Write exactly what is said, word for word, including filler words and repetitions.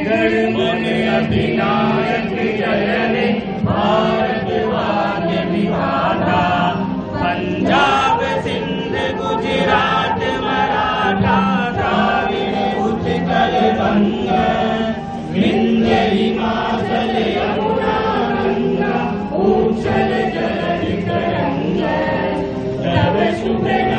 गणमन अधिनायक जय रे भारत भाग्य विधाता। पंजाब सिंध गुजरात मराठा द्राविड़ उत्कल बंग विंध्य हिमाचल यमुना गंगा उच्छल जल तरंग। तब शुभ